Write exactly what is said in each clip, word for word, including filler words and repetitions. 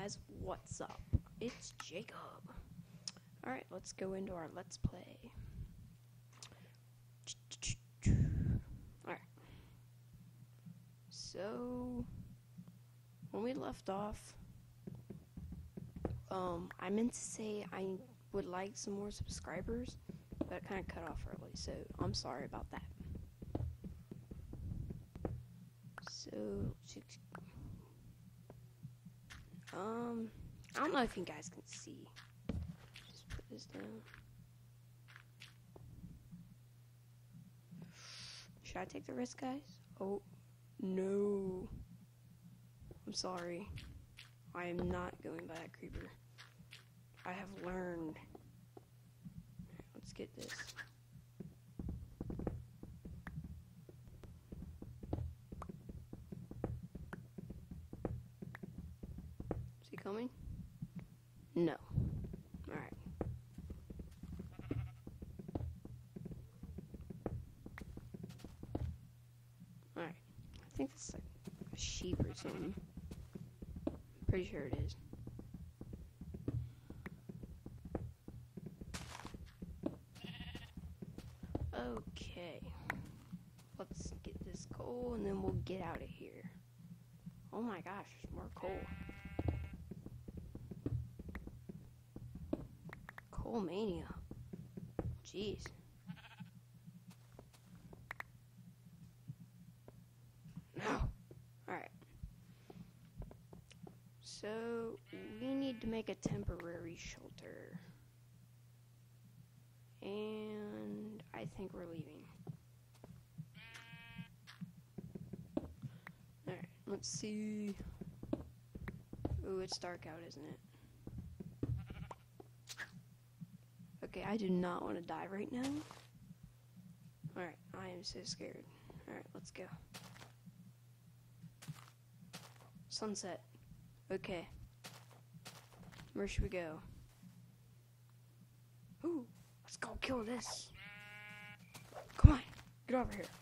guys, what's up? It's Jacob. Alright, let's go into our Let's Play. Alright. So, when we left off, um, I meant to say I would like some more subscribers, but it kind of cut off early, so I'm sorry about that. So, um, I don't know if you guys can see. Just put this down. Should I take the risk, guys? Oh, no. I'm sorry. I am not going by that creeper. I have learned. Right, let's get this. Is he coming? No. Alright. Alright. I think it's like a sheep or something. Pretty sure it is. Okay. Let's get this coal and then we'll get out of here. Oh my gosh, there's more coal. Coal mania. Jeez. No. Alright. So, we need to make a temporary shelter. And I think we're leaving. Alright, let's see. Ooh, it's dark out, isn't it? Okay, I do not want to die right now. Alright, I am so scared. Alright, let's go. Sunset. Okay. Where should we go? Ooh, let's go kill this. Come on, get over here.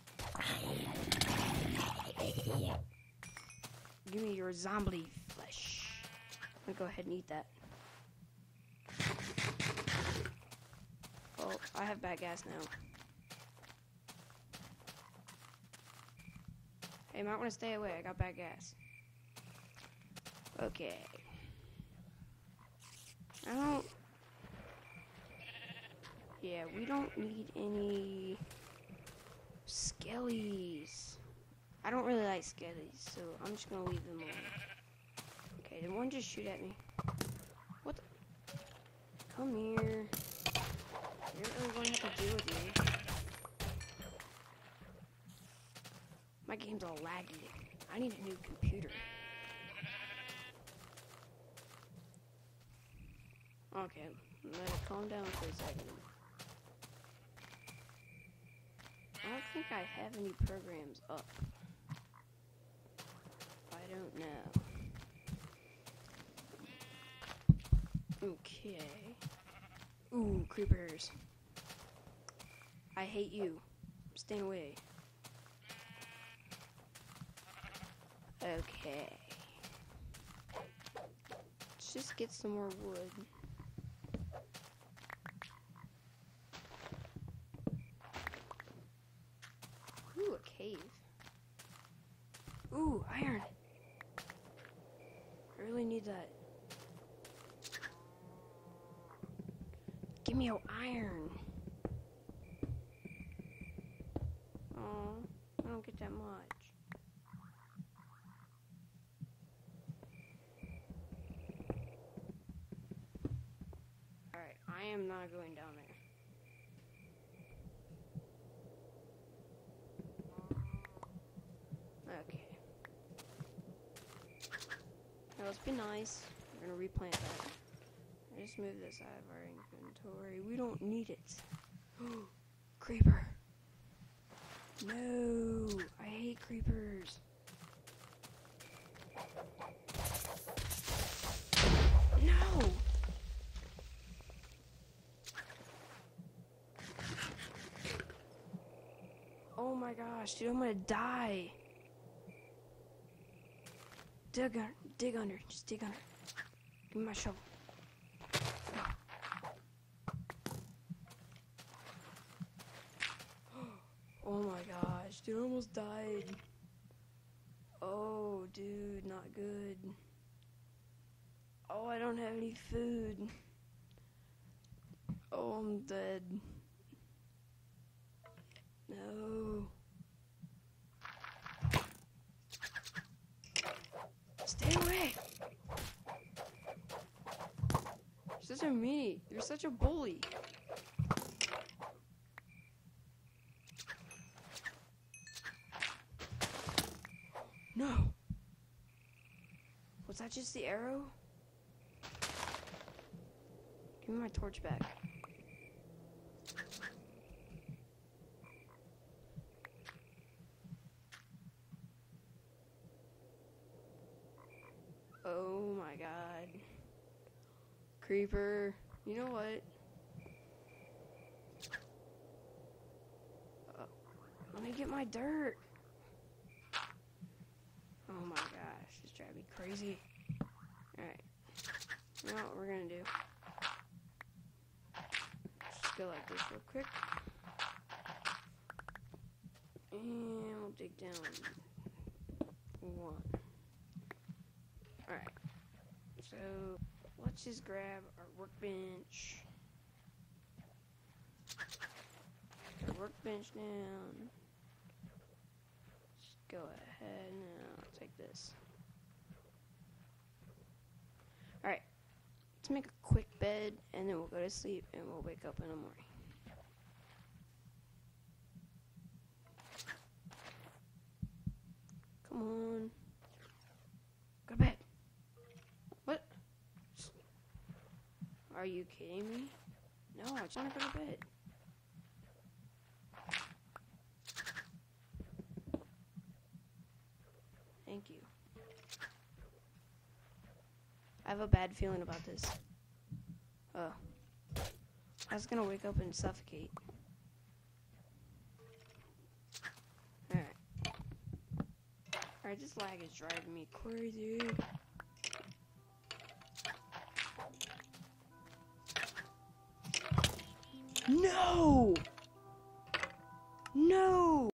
Give me your zombie flesh. I'm gonna go ahead and eat that. Oh, I have bad gas now. Hey, you might want to stay away. I got bad gas. Okay. I don't... Yeah, we don't need any... skellies. I don't really like skellies, so I'm just gonna leave them alone. Okay, did one just shoot at me? What the... Come here. You don't really want to have to deal with me. My game's all laggy. I need a new computer. Okay, I'm gonna calm down for a second. I don't think I have any programs up. I don't know. Okay. Ooh, creepers. I hate you. I'm staying away. Okay. Let's just get some more wood. Ooh, a cave. Ooh, iron. I really need that. Give me your iron. Oh, I don't get that much. Alright, I am not going down there. Okay. Now let's be nice. We're gonna replant that. I just move this out of our inventory. We don't need it. Creeper. No, I hate creepers. No. Oh my gosh, dude, I'm gonna die. Dig, un dig under, just dig under. Give me my shovel. Oh my gosh, dude, I almost died. Oh, dude, not good. Oh, I don't have any food. Oh, I'm dead. No. Stay away. You're such a meanie. You're such a bully. No. Was that just the arrow? Give me my torch back. Oh my god. Creeper. You know what? Uh, let me get my dirt. Oh my gosh, this drives me crazy. Alright. You know what we're gonna do? Just go like this real quick. And we'll dig down one. Alright. So, let's just grab our workbench. Put our workbench down. Just go ahead now. Take this. Alright. Let's make a quick bed and then we'll go to sleep and we'll wake up in the morning. Come on. Go to bed. What? Are you kidding me? No, I just want to go to bed. Thank you. I have a bad feeling about this. Oh. I was gonna wake up and suffocate. Alright. Alright, this lag is driving me crazy. No! No!